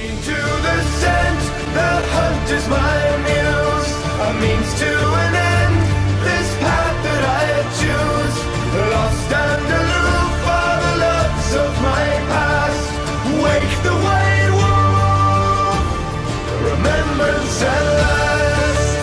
To the scent, the hunt is my muse, a means to an end, this path that I choose. Lost and aloof are the loves of my past. Wake the white wolf, remembrance at last.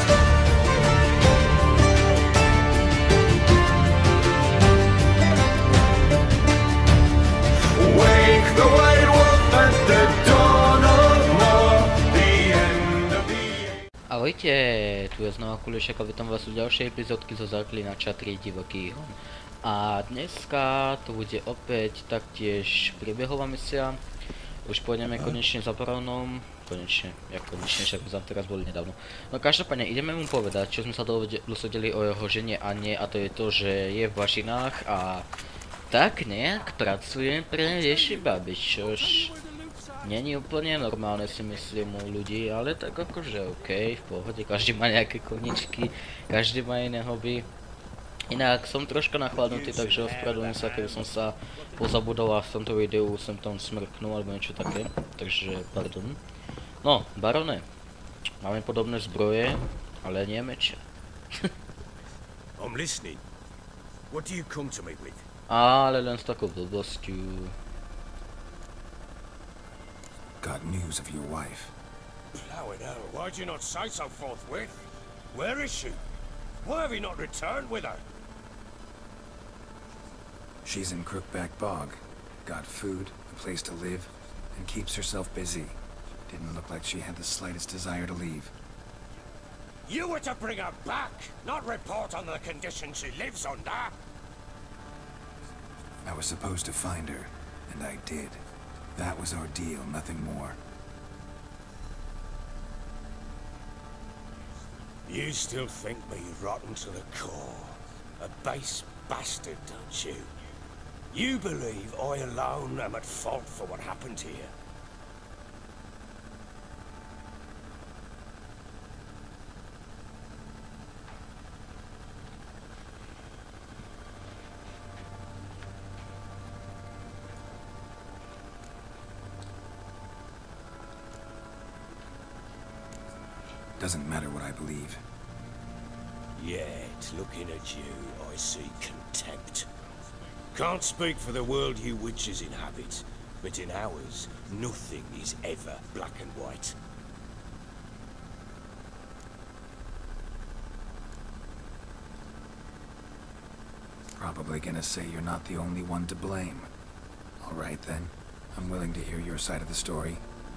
Wake the white wolf at the dawn of war, the end of the age. Ahojte, tu je znova Kulišek a vítam vás u ďalšej epizódky zo Zaklinača 3 Divoký hon. A dneska to bude opäť taktiež príbehová misia. Už pôjdeme konečne za barónom. Konečne, však sme tam teraz boli nedávno. No každopádne ideme mu povedať, čo sme sa dozvedeli o jeho žene Anne, a to je to, že je v bažinách a tak nejak pracuje pre Ješi Babiš, čož není úplne normálne, si myslím, u ľudí, ale tak akože okej, v pohode, každý má nejaké koničky, každý má iné hobby. Inak som troška nachladnutý, takže ospravedlňujem sa, keby som sa pozabudol a v tomto videu som tam smrknul alebo niečo také, takže pardon. No, barone, máme podobné zbroje, ale nie meče. I'm listening. What do you come to me with? Ale len s takou blbosťou. Got news of your wife. Plowing hell, why'd you not say so forthwith? Where is she? Why have you not returned with her? She's in Crookback Bog. Got food, a place to live, and keeps herself busy. Didn't look like she had the slightest desire to leave. You were to bring her back, not report on the conditions she lives under. I was supposed to find her, and I did. That was our deal, nothing more. You still think me rotten to the core. A base bastard, don't you? You believe I alone am at fault for what happened here. Doesn't matter what I believe. Yet, looking at you, I see contempt. Can't speak for the world you witches inhabit, but in ours, nothing is ever black and white. Probably gonna say you're not the only one to blame. All right then, I'm willing to hear your side of the story.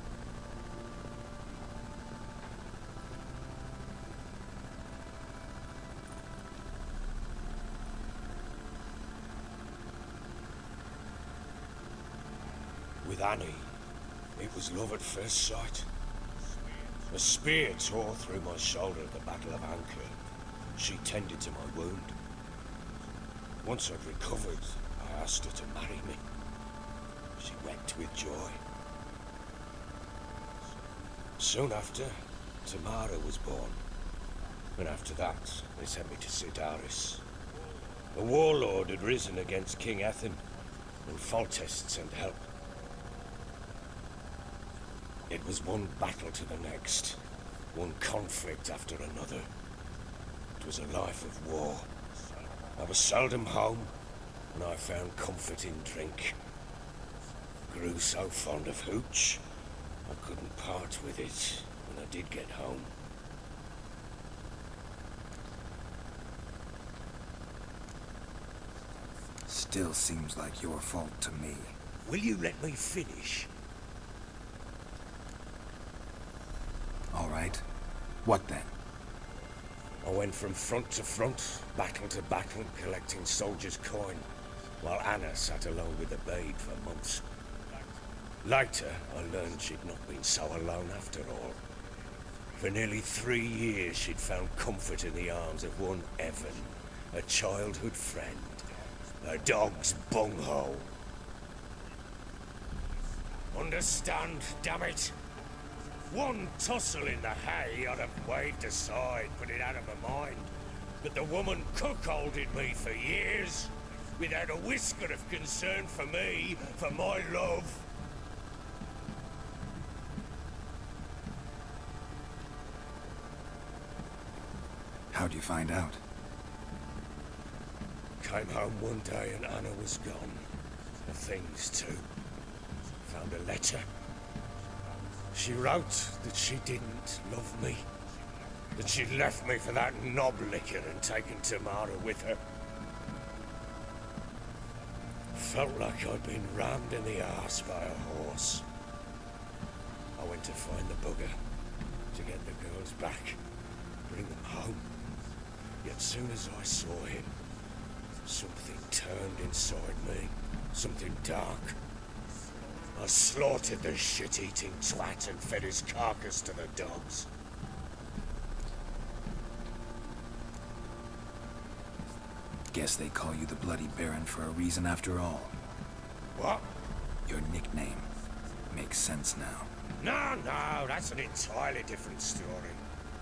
With Annie, it was love at first sight. A spear tore through my shoulder at the Battle of Anchor. She tended to my wound. Once I'd recovered, I asked her to marry me. She wept with joy. Soon after, Tamara was born. And after that, they sent me to Sidaris. A warlord had risen against King Ethan, and Foltest sent help. It was one battle to the next, one conflict after another. It was a life of war. I was seldom home, and I found comfort in drink. Grew so fond of hooch, I couldn't part with it when I did get home. Still seems like your fault to me. Will you let me finish? All right. What then? I went from front to front, battle to battle, collecting soldiers' coin, while Anna sat alone with the babe for months. Later, I learned she'd not been so alone after all. For nearly 3 years, she'd found comfort in the arms of one Evan, a childhood friend, a dog's bunghole. Understand, damn it? One tussle in the hay I'd have waved aside, put it out of my mind. But the woman cuckolded me for years, without a whisker of concern for me, for my love. How'd you find out? Came home one day and Anna was gone. Her things too. Found a letter. She wrote that she didn't love me. That she'd left me for that knob licker and taken Tamara with her. Felt like I'd been rammed in the arse by a horse. I went to find the bugger, to get the girls back, bring them home. Yet soon as I saw him, something turned inside me, something dark. I slaughtered the shit-eating twat and fed his carcass to the dogs. Guess they call you the Bloody Baron for a reason after all. What? Your nickname makes sense now. No, that's an entirely different story.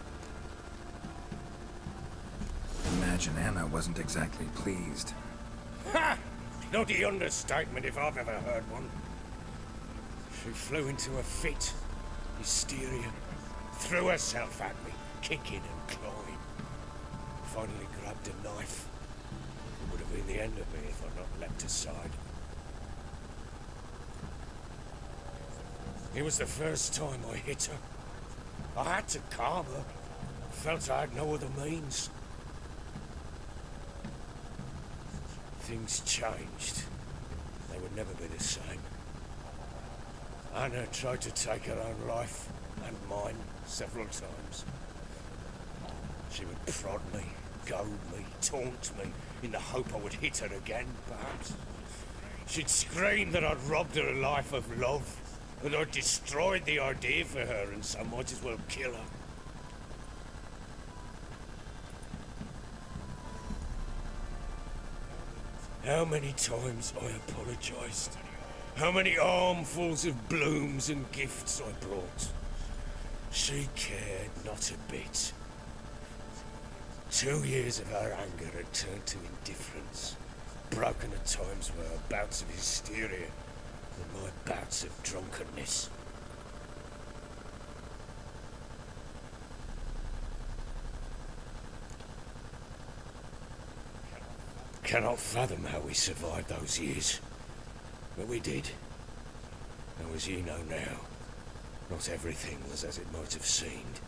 Imagine Anna wasn't exactly pleased. Ha! Bloody understatement if I've ever heard one. She flew into a fit, hysteria, threw herself at me, kicking and clawing. Finally grabbed a knife. It would have been the end of me if I'd not leapt aside. It was the first time I hit her. I had to calm her. Felt I had no other means. Things changed. They would never be the same. Anna tried to take her own life, and mine, several times. She would prod me, goad me, taunt me, in the hope I would hit her again, perhaps. She'd scream that I'd robbed her life of love, that I'd destroyed the idea for her, and so might as well kill her. How many times I apologized. How many armfuls of blooms and gifts I brought. She cared not a bit. 2 years of her anger had turned to indifference, broken at times by her bouts of hysteria and my bouts of drunkenness. Cannot fathom how we survived those years. But we did. And as you know now, not everything was as it might have seemed.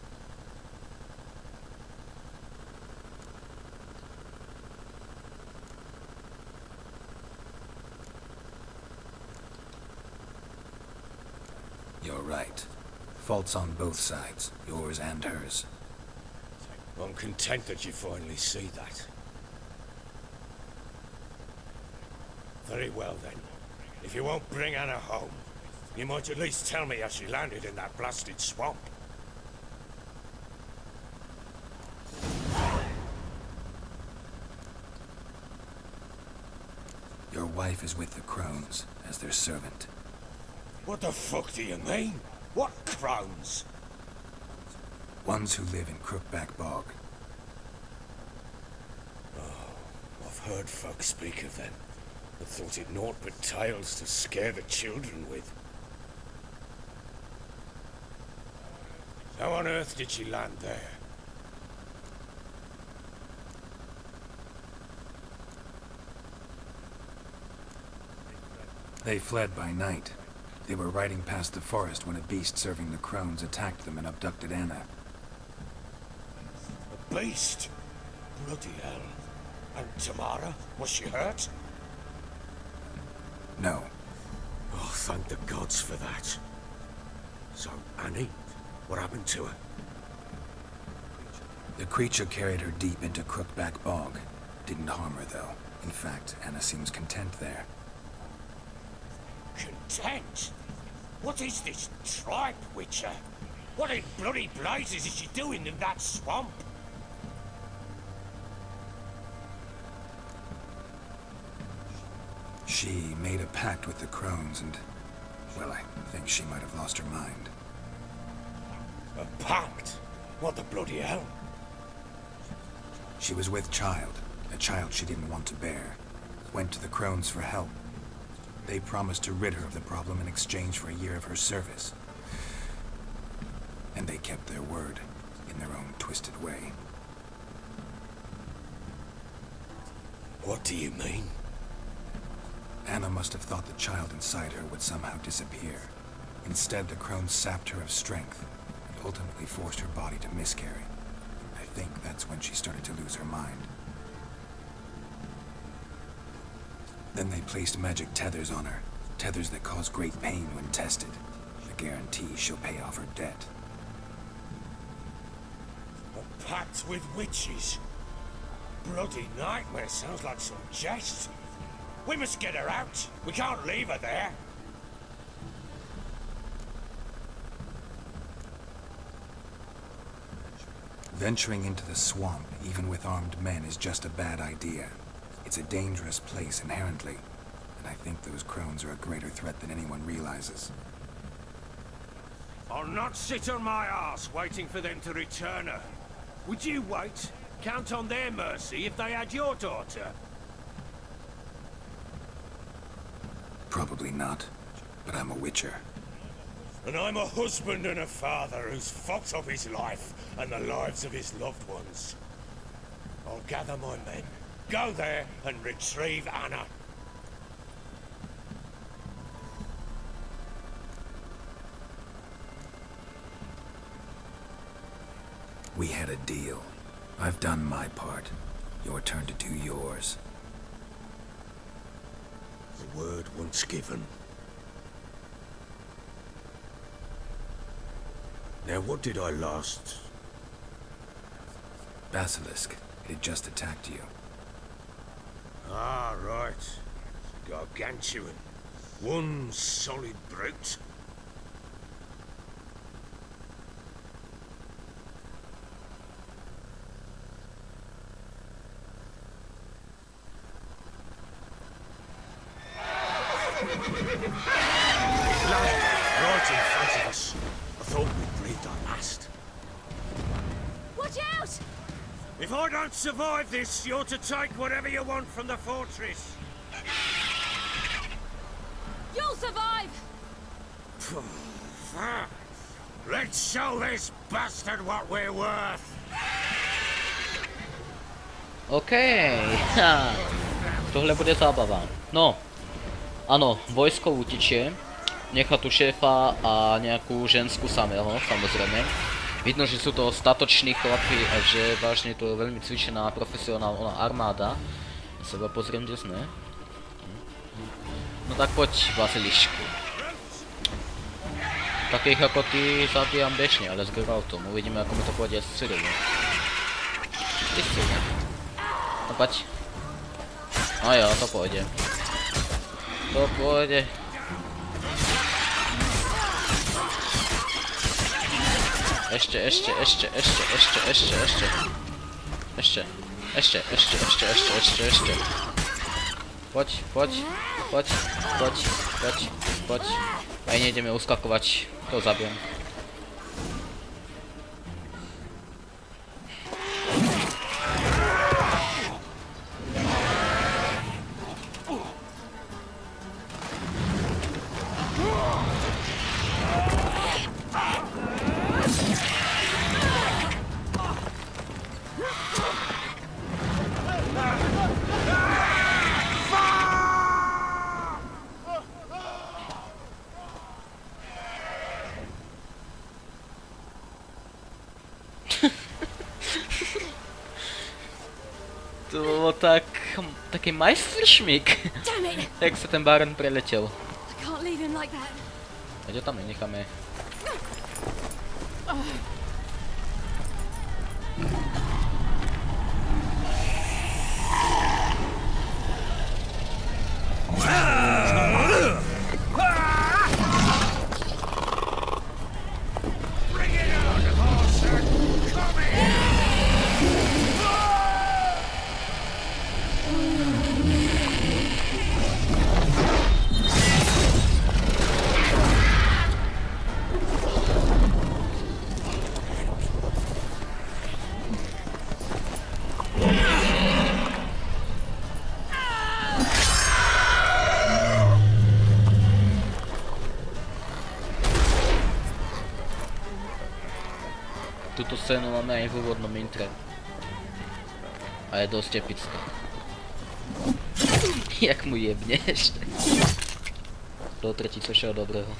You're right. Faults on both sides, yours and hers. I'm content that you finally see that. Very well then. If you won't bring Anna home, you might at least tell me how she landed in that blasted swamp. Your wife is with the Crones, as their servant. What the fuck do you mean? What Crones? Ones who live in Crookback Bog. Oh, I've heard folk speak of them. I thought it naught but tales to scare the children with. How on earth did she land there? They fled by night. They were riding past the forest when a beast serving the Crones attacked them and abducted Anna. A beast? Bloody hell. And Tamara? Was she hurt? No. Oh, thank the gods for that. So, Annie, what happened to her? The creature carried her deep into Crookback Bog. Didn't harm her, though. In fact, Anna seems content there. Content? What is this tripe, Witcher? What in bloody blazes is she doing in that swamp? She made a pact with the Crones and, well, I think she might have lost her mind. A pact? What the bloody hell? She was with child, a child she didn't want to bear. Went to the Crones for help. They promised to rid her of the problem in exchange for a year of her service. And they kept their word, in their own twisted way. What do you mean? Anna must have thought the child inside her would somehow disappear. Instead, the crones sapped her of strength and ultimately forced her body to miscarry. I think that's when she started to lose her mind. Then they placed magic tethers on her. Tethers that cause great pain when tested. A guarantee she'll pay off her debt. A pact with witches? Bloody nightmare, sounds like some jest. We must get her out. We can't leave her there. Venturing into the swamp, even with armed men, is just a bad idea. It's a dangerous place inherently, and I think those crones are a greater threat than anyone realizes. I'll not sit on my arse waiting for them to return her. Would you wait? Count on their mercy if they had your daughter? Probably not, but I'm a witcher. And I'm a husband and a father who's fucked up his life and the lives of his loved ones. I'll gather my men, go there and retrieve Anna. We had a deal. I've done my part. Your turn to do yours. The word once given. Now, what did I last? Basilisk. It had just attacked you. Ah, right. Gargantuan. One solid brute. Right in front of us. I thought we breathed our last. Watch out! If I don't survive this, you're to take whatever you want from the fortress. You'll survive! Let's show this bastard what we're worth. Okej, tohle bude zábava. No, ano, vojsko utečie, nechá tu šéfa a nejakú žensku samého, samozrejme. Vidno, že sú to statoční chlapi a že vážne to je veľmi cvičená profesionálna armáda. Ja sa pozriem, kde sme. No tak poď, Basilišku. Takých ako ty zabíjam bežne, ale s Geraltom. Uvidíme, ako mi to pôjde s Cyrilom. Ty Cyril. No poď. No jo, to pôjde. To pôjde. Ešte. Poď. Aj nejdeme uskakovať, to zabijem. To bolo taký majstršmík. Jak sa ten Baron preletel. Ať ho tam nenecháme. Túto scénu máme aj v úvodnom intre. A je dosť epická. Jak mu jebnieš. Do třetího dobrého.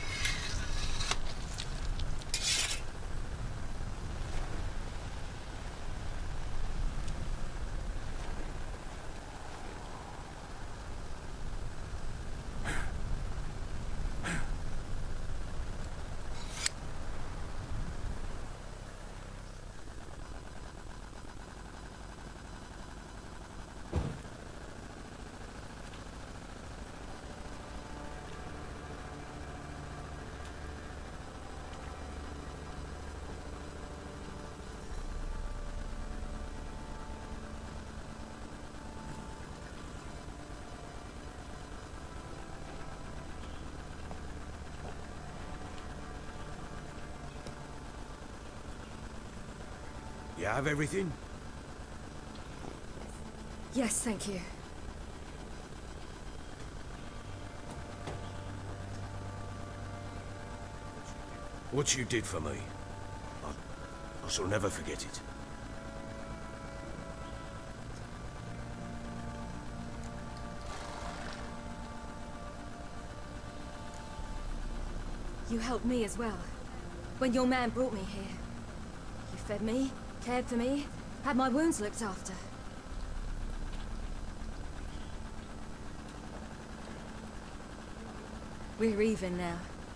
You have everything? Yes, thank you. What you did for me, I shall never forget it. You helped me as well. When your man brought me here. You fed me, cared for me, had my wounds looked after. We're even now.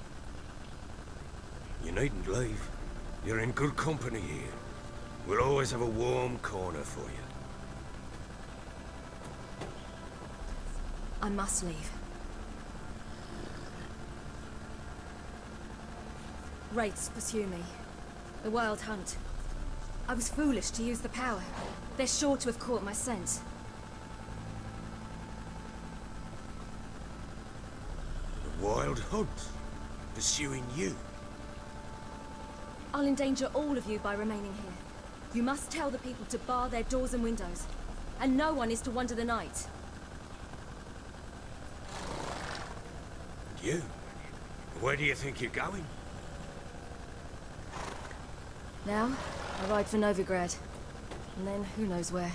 You needn't leave. You're in good company here. We'll always have a warm corner for you. I must leave. Wraiths pursue me. The Wild Hunt. I was foolish to use the power. They're sure to have caught my scent. The Wild Hunt? Pursuing you? I'll endanger all of you by remaining here. You must tell the people to bar their doors and windows. And no one is to wander the night. You? Where do you think you're going? Now, I ride for Novigrad. And then who knows where.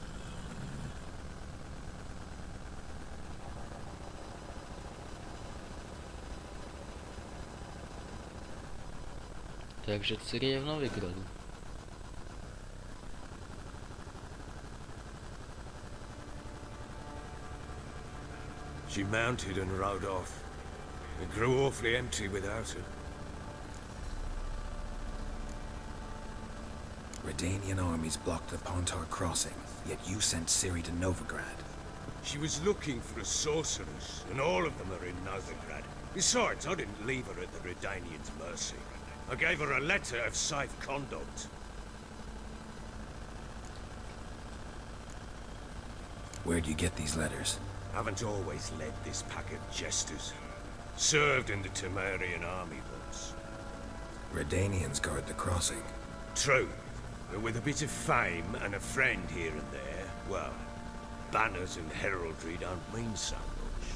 Takže Ciri je v Novigradu. She mounted and rode off. It grew awfully empty without her. Redanian armies blocked the Pontar crossing, yet you sent Ciri to Novigrad. She was looking for a sorceress, and all of them are in Novigrad. Besides, I didn't leave her at the Redanians' mercy. I gave her a letter of safe conduct. Where'd you get these letters? Haven't always led this pack of jesters. Served in the Temerian army once. Redanians guard the crossing. True, but with a bit of fame and a friend here and there, well, banners and heraldry don't mean so much.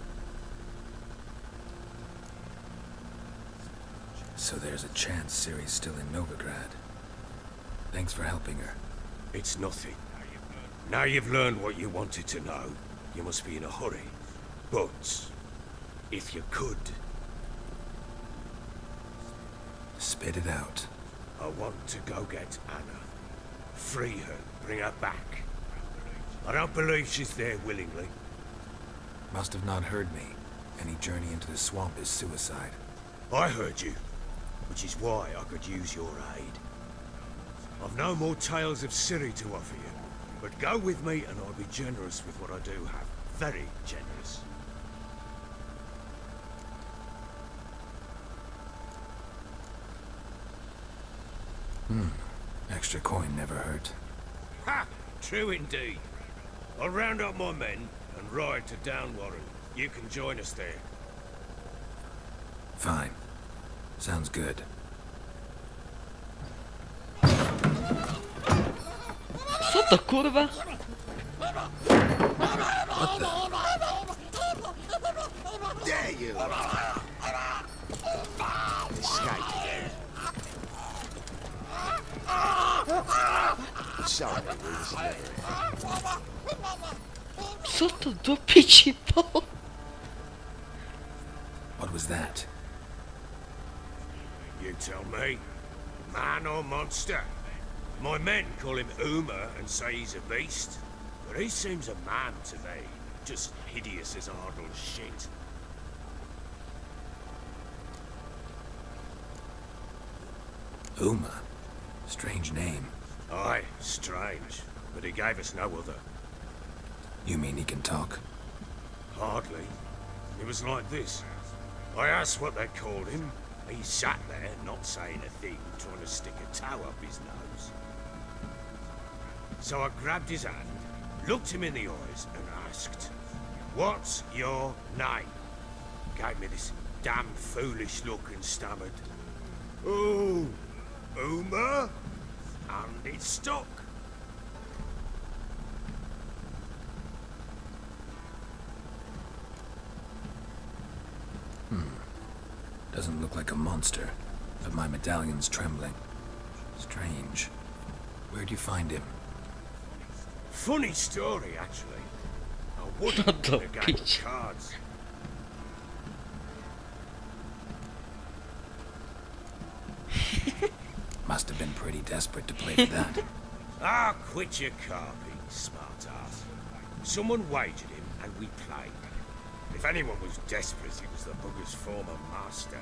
So there's a chance Ciri's still in Novigrad. Thanks for helping her. It's nothing. Now you've learned what you wanted to know, you must be in a hurry. But, if you could... Spit it out. I want to go get Anna. Free her, bring her back. I don't believe she's there willingly. Must have not heard me. Any journey into the swamp is suicide. I heard you, which is why I could use your aid. I've no more tales of Ciri to offer you, but go with me and I'll be generous with what I do have. Very generous. Extra coin never hurt. Ha! True indeed. I'll round up my men and ride to Downwarren. You can join us there. Fine. Sounds good. Co to kurwa? What the? There you are! Escape again. Sorry, we was never. Co to do piči bolo? What was that? You tell me. Man or monster? My men call him Uma and say he's a beast. But he seems a man to me. Just hideous as Arnold's shit. Uma? Strange name. Aye, strange. But he gave us no other. You mean he can talk? Hardly. It was like this. I asked what they called him. He sat there, not saying a thing, trying to stick a toe up his nose. So I grabbed his hand, looked him in the eyes, and asked, "What's your name?" Gave me this damn foolish look and stammered, "Oh, Uma?" And it stuck. Doesn't look like a monster, but my medallion's trembling. Strange. Where'd you find him? Funny story, actually. I wouldn't What the in a game of bitch? cards. Must have been pretty desperate to play for that. Ah, quit your carping, smart ass. Someone wagered him, and we played. If anyone was desperate, it was the bugger's former master.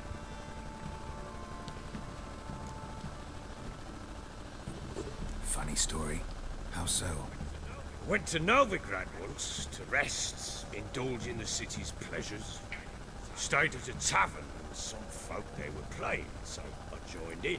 Funny story. How so? Went to Novigrad once to rest, indulge in the city's pleasures. Stayed at a tavern, and some folk there were playing, so I joined in.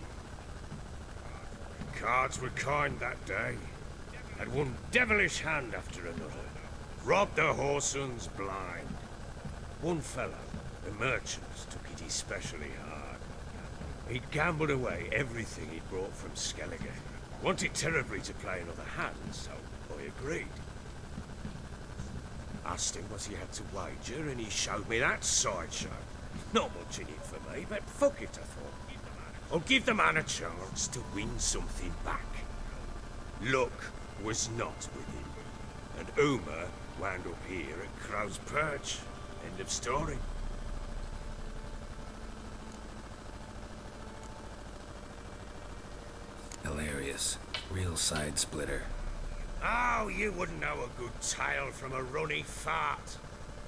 Cards were kind that day. Had one devilish hand after another. Robbed the whoreson blind. One fellow, a merchant, took it especially hard. He'd gambled away everything he'd brought from Skellige. Wanted terribly to play another hand, so I agreed. Asked him what he had to wager, and he showed me that sideshow. Not much in it for me, but fuck it, I thought. I'll give the man a chance to win something back. Luck was not with him, and Uma wound up here at Crow's Perch. End of story. Hilarious. Real side splitter. Oh, you wouldn't know a good tale from a runny fart.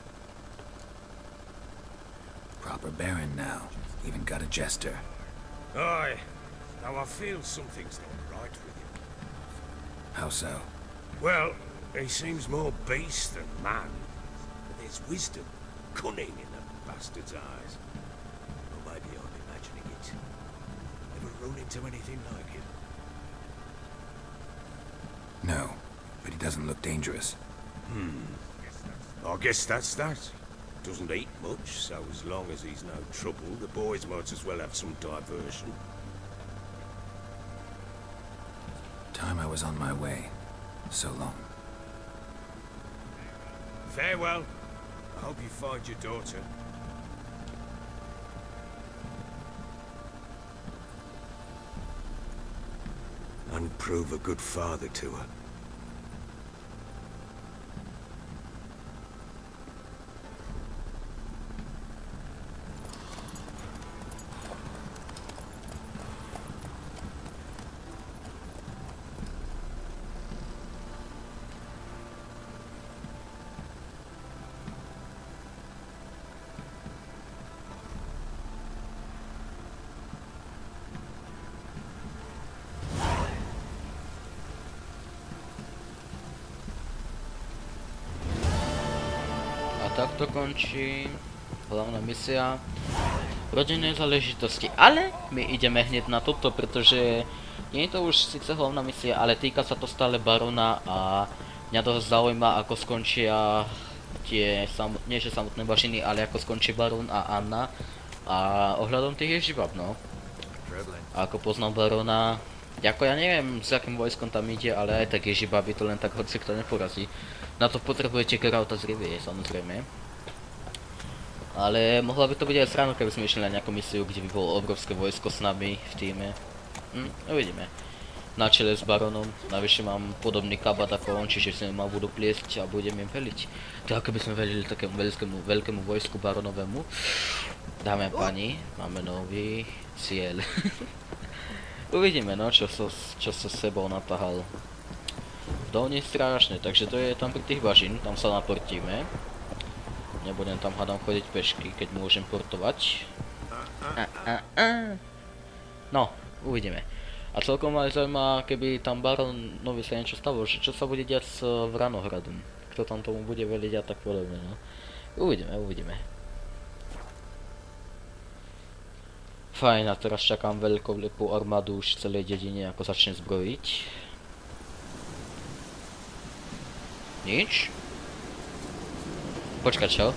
Proper baron now. Even got a jester. Aye, though I feel something's not right with him. How so? Well, he seems more beast than man. But there's wisdom, cunning in the bastard's eyes. Or maybe I'm imagining it. Ever run into anything like it? No, but he doesn't look dangerous. I guess that's that. Doesn't eat much, so as long as he's no trouble, the boys might as well have some diversion. Time I was on my way. So long. Farewell. I hope you find your daughter. And prove a good father to her. Tak to končí hlavná misia rodinné záležitosti, ale my ideme hneď na toto, pretože nie je to už síce hlavná misia, ale týka sa to stále barona a mňa to zaujíma, ako skončia tie, nie že samotné bažiny, ale ako skončí baron a Anna a ohľadom tých ježibab, no. A ako poznám barona, ako ja neviem, s akým vojskom tam ide, ale aj tak ježibaby to len tak hoci kto neporazí. Na to potrebujete Geralta z Rivie, samozrejme. Ale mohla by to byť aj sranda, keby sme išli na nejakú misiu, kde by bolo obrovské vojsko s nami v týme. Uvidíme. na čele s baronom. Navyše mám podobný kabát ako on, čiže si ma budú pliesť a budem im veliť. To ako by sme velili takému veľkému vojsku baronovému. Dáme a páni, máme nový cieľ. Uvidíme, no, čo sa sebou napáhal. To nie je strašné, takže to je tam pri tých bažín, tam sa naportíme. Nebudem tam hádam chodiť pešky, keď môžem portovať. No, uvidíme. A celkom ma zaujíma, keby tam baronovi sa niečo stalo, že čo sa bude diať s Vranohradom. Kto tam tomu bude veliť a tak podobne, no. Uvidíme. Fajn, a teraz čakám veľkolepú armádu už v celej dedine, ako začne zbrojiť. Nič? Počkaj, čo?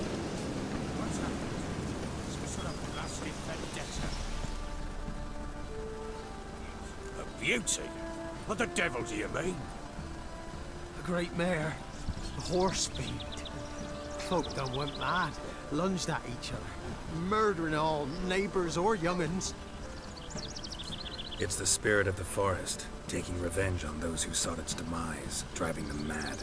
A beauty? What the devil do you mean? A great mare. A horse fiend. Folk done went mad. Lunged at each other. Murdering all neighbors or young'uns. It's the spirit of the forest, taking revenge on those who sought its demise, driving them mad.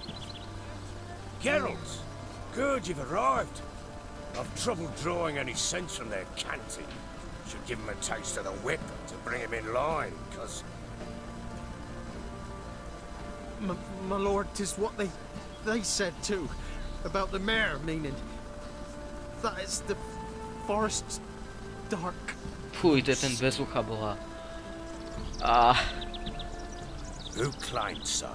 Geralt! Good, you've arrived. I've trouble drawing any sense from their canting. Should give him a taste of the whip to bring him in line, cause... My lord, 'tis what they said too. About the mare, meaning... That is the forest's dark. Fuj, to je ten bezucha boha. Who climbed, son?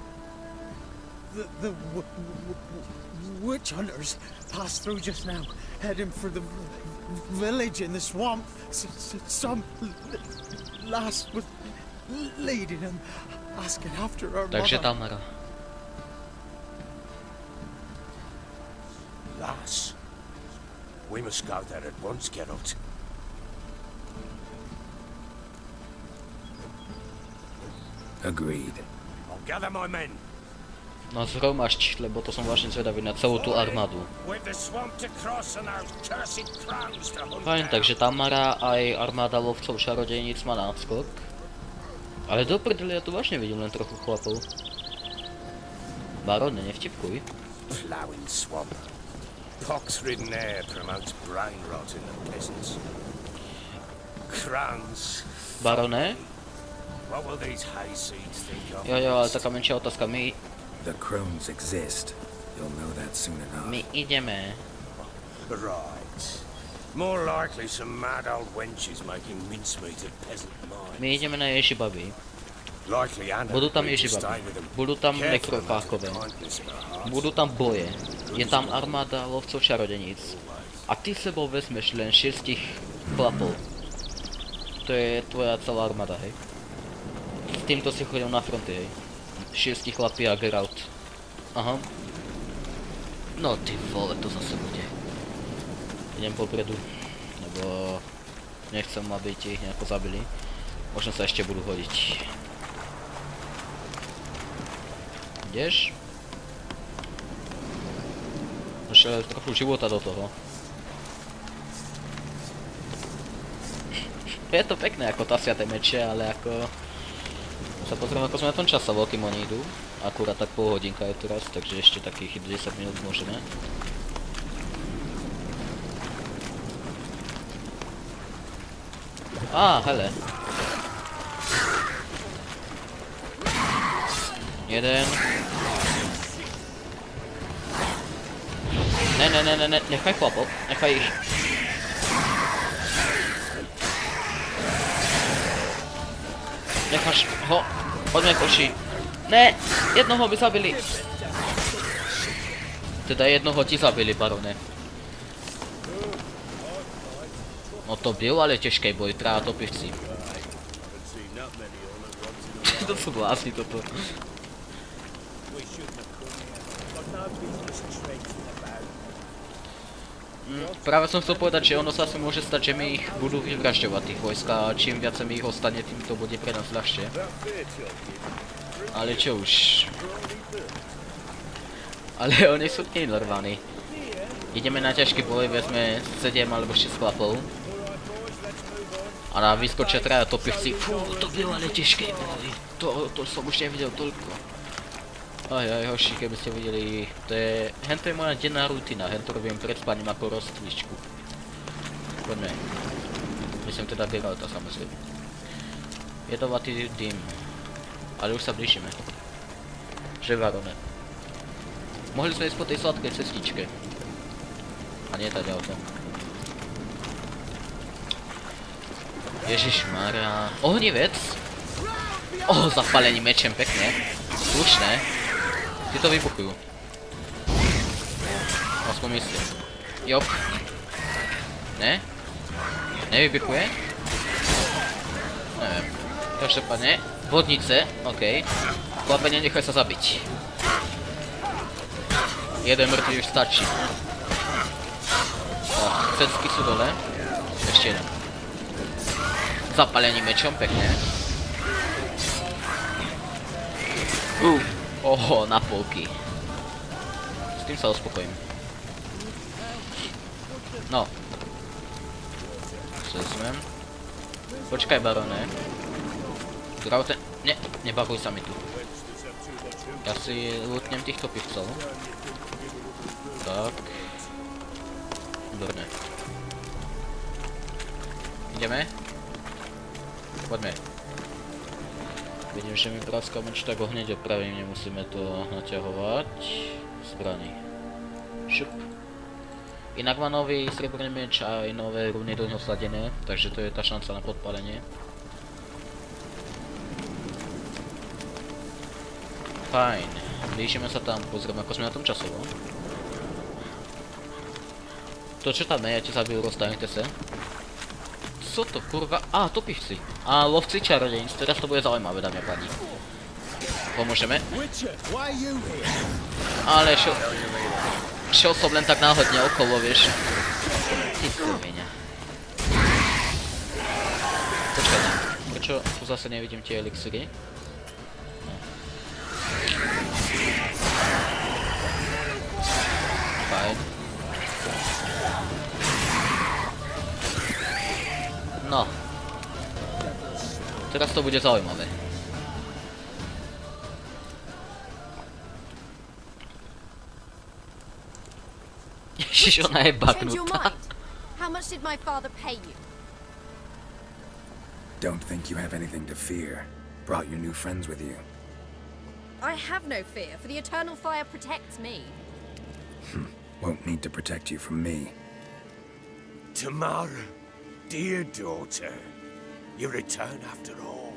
The witch hunters passed through just now, heading for the village in the swamp. Some lass was leading them, asking after her Takže mother. Tamara. Lass. We must go there at once, Geralt. Agreed. I'll gather my men. No zhromažď, lebo to som vlastne zvedavý na celú tú armádu. With the swamp to cross and those cursed crows to hunt Fajn, down. takže Tamara aj armáda lovcov čarodejníc má náskok. Ale do prdele, ja tu vážne vidím len trochu chlapov. Barone, nevtipkuj. Ploughing swamp. Pox-ridden air promotes brain rot in the peasants. Crowns. Barone? What will these hayseeds think of? Jo, ale taká menšia otázka. The crones exist. You'll know that soon enough. My ideme. Right. More likely some mad old wenches making mincemeat of peasant minds. My ideme na Ježibaby. Likely Anna Budú tam agreed to stay Ježibaby. with them. Budú tam Careful nekrofákové. about the kindness of her heart. Budú tam boje. Je tam armáda lovcov čarodeníc. A ty sebou vezmeš len 6 chlapov. To je tvoja celá armáda, hej? S týmto si chodil na fronty, hej? 6 chlapí a Geralt. Aha. No ty vole, to zase bude. Idem popredu, lebo nechcem, aby ti ich nejako zabili. Možno sa ešte budú hodiť. Ideš? Ešte trochu života do toho. Je to pekné ako tasia tie meče, ale ako... Sa pozriem, ako sme na tom časovo, kým oni idú. Akurát tak pol hodinka je teraz, takže ešte takých 10 minút môžeme. Hele. Jeden. Ne, nechaj chlapov, nechaj ich. Necháš ho, poďme koši. Ne, jednoho by zabili. Teda jednoho ti zabili, barone. No to byl ale těžký boj, práva to pivci. To sú blázni toto. Práve som chcel povedať, že ono sa asi môže stať, že mi ich budú vyvražďovať tých vojsk a čím viac mi ich ostane, tým to bude pre nás ľahšie. Ale čo už. Ale oni sú nie normálni. Ideme na ťažký boj, vezme 7 alebo 6 chlapov. A na vyskočia traja topivci. Fú, to bylo ale těžké, boj. To som už nevidel toľko. Aj, hoši, keby ste videli, hento je moja denná rutina, hento robím pred spaním ako rozcvičku. Poďme. Myslím teda Geralta, samozrejme. Jedovatý dym. Ale už sa blížime. Že varone. Mohli sme ísť po tej sladkej cestičke. A nie tá ďalko. Ježišmarja. Ohnivec. Zapálení mečem, pekne. Slušné. Ty to vybuchujú. Aspoň myslím. Jop. Ne? Nevybuchuje? Neviem. Každopádne. Vodnice, okej. Chlape, nenechaj sa zabiť. Jeden mŕtvy už stačí. Tak, cecky sú dole. Ešte jeden. Zapálení mečom, pekne. Oho, na polky. S tým sa uspokojím. No. Co sme? Počkaj, barone. Graute... Ne, nebavuj sa mi tu. Ja si lutnem týchto pivcov. Tak. Výborné. Ideme? Poďme. Vidím, že mi praskal meč, tak ho hneď opravím, nemusíme to naťahovať. Zbraní. Šup. Inak má nový strieborný meč a aj nové runy do neho sladené, takže to je tá šanca na podpálenie. Fajn. Blížime sa tam, pozrieme ako sme na tom časovo. To čo tam je, ja ti zabijú, roztajnite sa. Co to kurva? Á, topivci. A lovci čarodejíc, teraz to bude zaujímavé, dámy a páni. Pomôžeme. Ale šiel som len tak náhodne okolo, vieš. Ty kurviňa. Počkaj, prečo tu zase nevidím tie elixíry? Fajn. No. Teraz to bude zaujímavé. Ježiš, ona je baknutá. How much did my father pay you? Don't think you have anything to fear. Brought your new friends with you. I have no fear, for the eternal fire protects me. Won't need to protect you from me. Tamara, dear daughter, you return after all.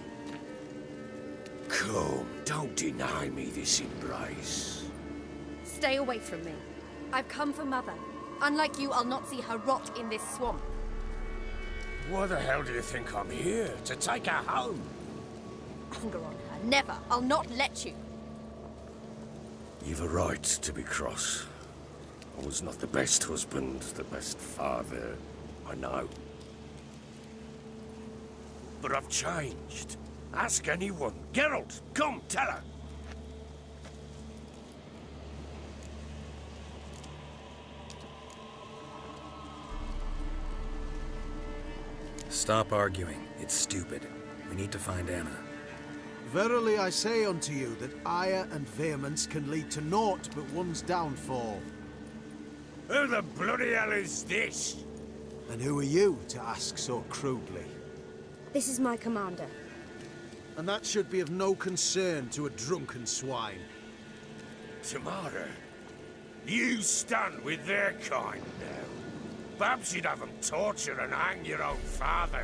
Come, don't deny me this embrace. Stay away from me. I've come for Mother. Unlike you, I'll not see her rot in this swamp. Why the hell do you think I'm here? To take her home? Anger on her. Never. I'll not let you. You've a right to be cross. I was not the best husband, the best father, I know. But I've changed. Ask anyone. Geralt, come, tell her. Stop arguing. It's stupid. We need to find Anna. Verily I say unto you that ire and vehemence can lead to naught but one's downfall. Who the bloody hell is this? And who are you to ask so crudely? This is my commander. And that should be of no concern to a drunken swine. Tamara, you stand with their kind now. Perhaps you'd have them torture and hang your own father.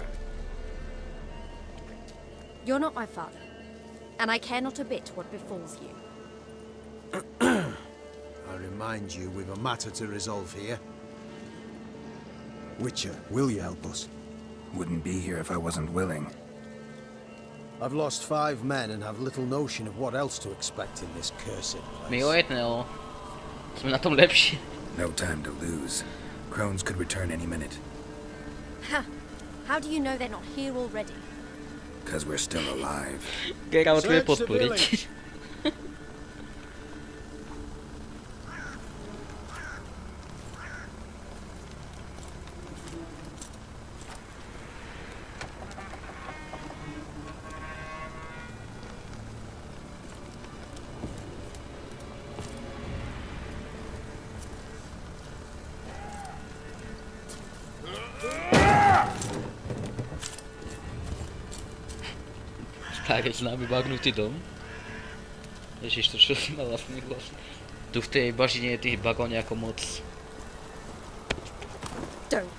You're not my father, and I care not a bit what befalls you. I remind you, we've a matter to resolve here. Witcher, will you help us? Wouldn't be here if I wasn't willing. I've lost 5 men and have little notion of what else to expect in this cursed place. Mi o jedného. Sme na tom lepší. No time to lose. Crones could return any minute. Ha! How do you know they're not here already? Because we're still alive. Geralt vie podporiť. Starý známy bagnutý dom. Ježiš, to čo si mal vlastný hlas. Tu v tej bažine je tých bagov nejako moc. Don't.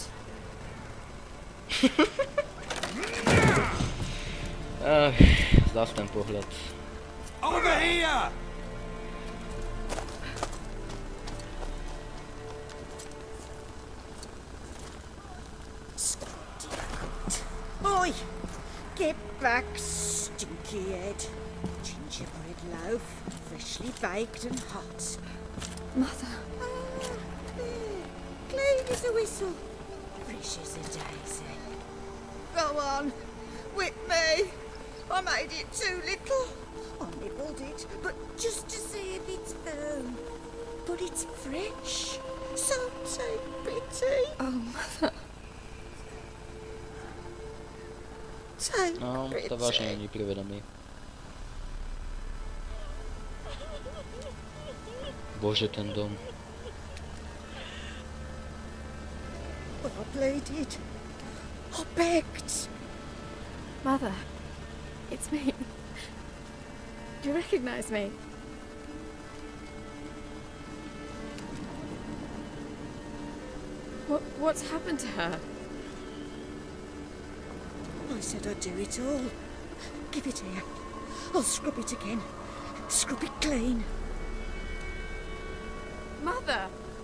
Zás ten pohľad. Over here! Oi! Get back, stinky head. Gingerbread loaf, freshly baked and hot. Mother. Clean as a whistle, fresh as a daisy. Go on, whip me. I made it too little. I nibbled it, but just to see if it's firm. But it's fresh, salty, bitty. Oh, Mother. So No, to vážne není privedomý. Bože, ten dom. Well, I pleaded. I begged. Mother. It's me. Do you recognize me? What's happened to her? I said I'd do it all. Give it here. I'll scrub it again. Scrub it clean. Mother!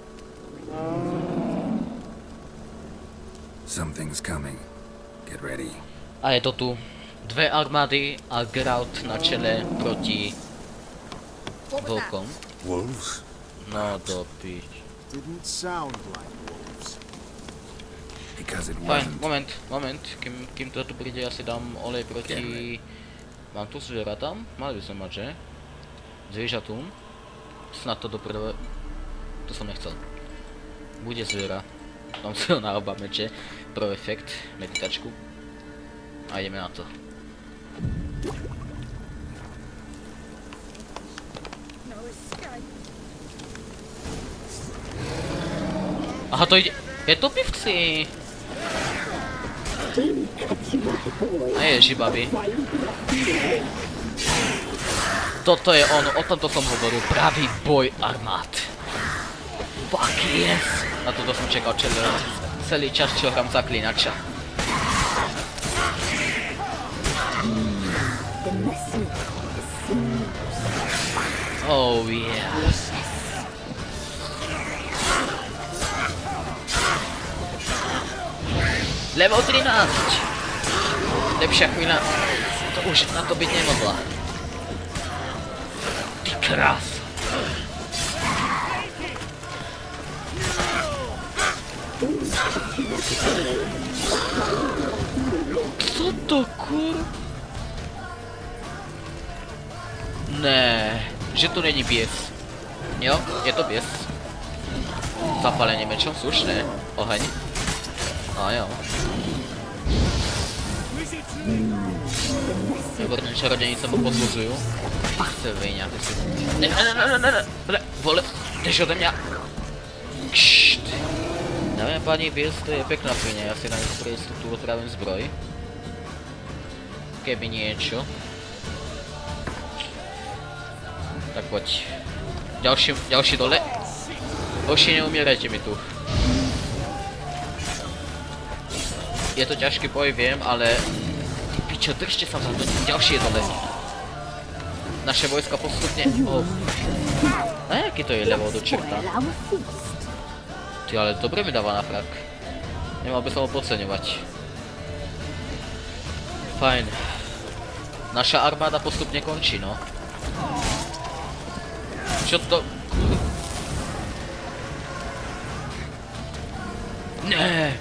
Something's coming. Get ready. A je to tu. Dve armády a Geralt na čele proti vlkom. Wolves? No do pič. Didn't sound like wolves. Because it Fajn, wasn't. moment, kým to tu príde, ja si dám olej proti... Mám tu zviera tam? Mali by som mať, že? Zviežatú. Snad to doprve... To som nechcel. Bude zviera. Tam si ho naobáme, že? Pro efekt, meditačku. A ideme na to. No escape. Aha, to ide... Je to pivci! A ježi, babi. Toto je ono, o tomto som hovoril. Pravý boj armád. Fuck yes! Na toto som čekal celý čas, čo hrám Zaklinača. Oh yeah. Level 13! Lepšia chvíľa to už na to byť nemohla. Ty krás! Co to kur... Ne, že to není bies. Jo, je to bies. Zapálenie mečom, slušné. Oheň. A jo. Výborné čarodějnice mu pozbuzuju. Sviňa, ty si... Ne, vole, jdeš ode mě. Kšt. Nevím, paní Bies, to je pěkná sviňa, já si na něco pro jistotu opravím zbroj. Keby niečo. Tak poď. Ďalší dole. Hoši, neumierajte mi tu. Je to ťažký boj, viem, ale... Ty pičo, držte sa za to, ďalšie dole. Naše vojska postupne... Oh. A jaký to je level do čerta? Ty, ale dobre mi dáva na frak. Nemal by som ho podceňovať. Fajn. Naša armáda postupne končí, no. Čo to... Ne.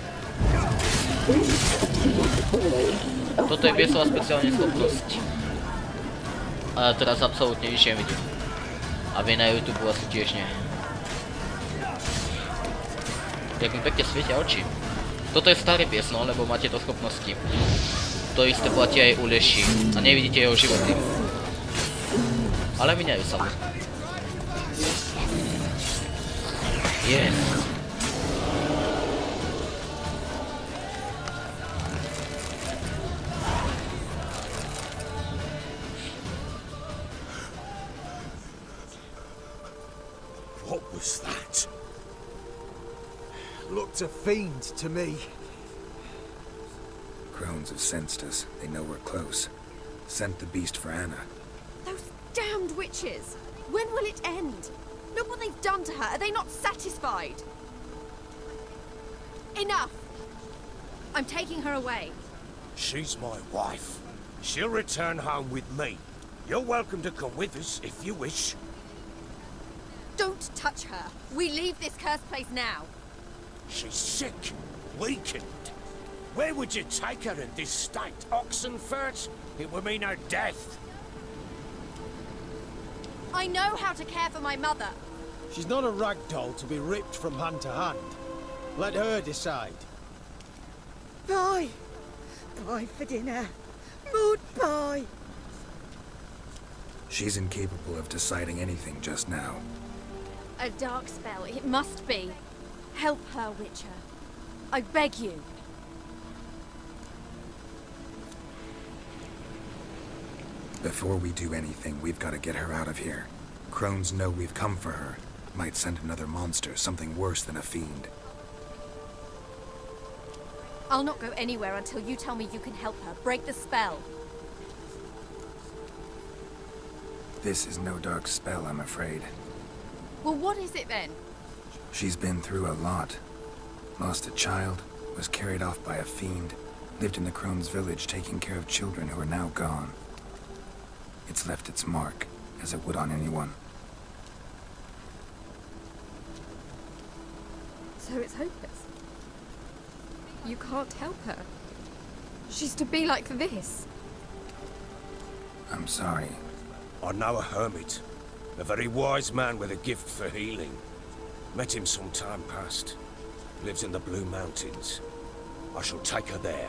Toto je biesová speciálna schopnosť. A ja teraz absolútne nič nevidím. A vy na YouTube asi tiež nie. Jak mi pekne svietia oči. Toto je starý bies, no, lebo má tieto schopnosti. To isté platí aj u leší. A nevidíte jeho životy. Ale vyňajú sa mu. Yes. was that? Looked a fiend to me. Crones have sensed us. They know we're close. Sent the beast for Anna. Those damned witches! When will it end? Look what they've done to her. Are they not satisfied? Enough! I'm taking her away. She's my wife. She'll return home with me. You're welcome to come with us if you wish. Don't touch her. We leave this cursed place now. She's sick, weakened. Where would you take her in this state? Oxenfurt? It would mean her death. I know how to care for my mother. She's not a rag doll to be ripped from hand to hand. Let her decide. Pie! Pie for dinner. Mud pie! She's incapable of deciding anything just now. A dark spell, it must be. Help her, Witcher. I beg you. Before we do anything, we've got to get her out of here. Crones know we've come for her. Might send another monster, something worse than a fiend. I'll not go anywhere until you tell me you can help her. Break the spell. This is no dark spell, I'm afraid. Well, what is it then? She's been through a lot. Lost a child, was carried off by a fiend, lived in the Crones village taking care of children who are now gone. It's left its mark, as it would on anyone. So it's hopeless. You can't help her. She's to be like this. I'm sorry. I know a hermit. A very wise man with a gift for healing. Met him some time past. Lives in the Blue Mountains. I shall take her there.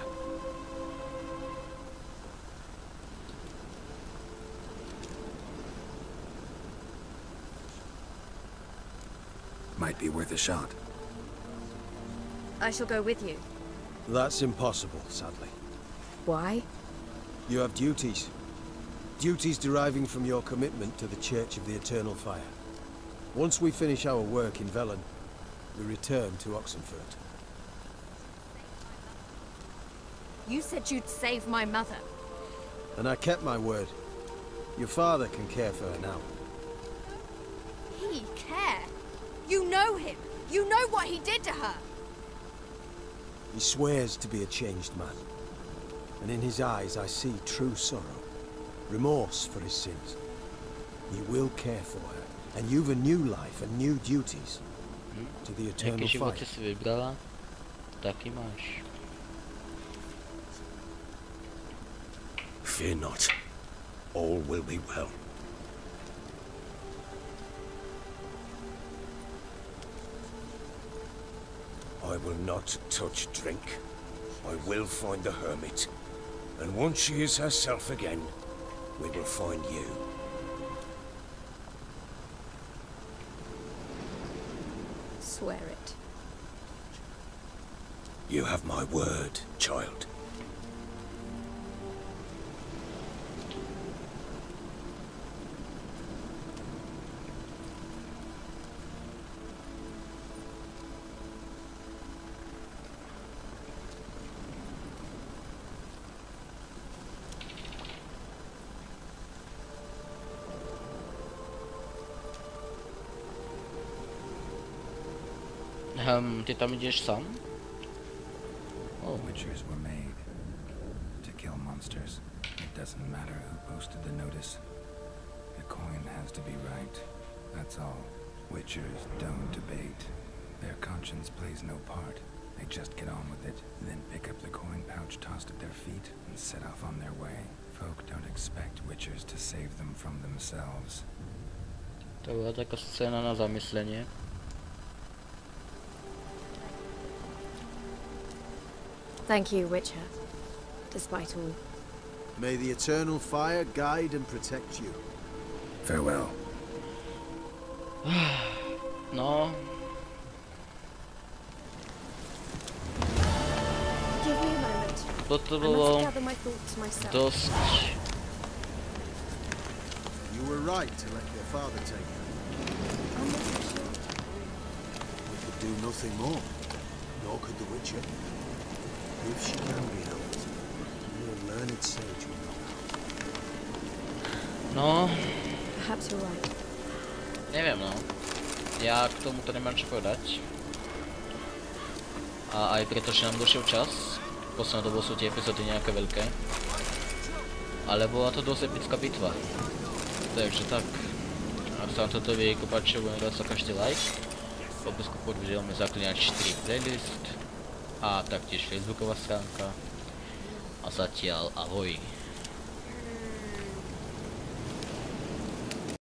Might be worth a shot. I shall go with you. That's impossible, sadly. Why? You have duties. Duties deriving from your commitment to the Church of the Eternal Fire. Once we finish our work in Velen, we return to Oxenfurt. You said you'd save my mother. And I kept my word. Your father can care for her now. He care? You know him. You know what he did to her. He swears to be a changed man. And in his eyes I see true sorrow. Remorse for his sins. He will care for her. And you've a new life and new duties. To the Eternal Jakie Fire. životy si vybrala, taky máš. Fear not. All will be well. I will not touch drink. I will find the hermit. And once she is herself again, we will find you. Swear it. You have my word, child. Ty tam jdeš sám? Oh. Witchers were made to kill monsters. It doesn't matter who posted the notice. The coin has to be right. That's all. Witchers don't debate. Their conscience plays no part. They just get on with it, then pick up the coin pouch tossed at their feet and set off on their way. Folk don't expect witchers to save them from themselves. To była taka scena na zamyślenie. Thank you, Witcher. Despite all. May the Eternal Fire guide and protect you. Farewell. No, Give me a moment. to I było must gather my thoughts myself. dosyć... You were right to let your father take her. I'm not so sure. do nothing more, nor could the Witcher. If she can be helped, only a learned sage will know how. No, Perhaps you're right. neviem no. Ja k tomuto nemám čo povedať. A aj preto, že nám došiel čas. Poslednou dobou sú tie epizódy nejaké veľké. Ale bola to dosť epická bitva. Takže tak. Ak sa vám toto videjko páčilo, budem dať sa každý like. V popisku pod videom je Zaklinač 4 playlist. A taktiež facebooková stránka. A zatiaľ ahoj.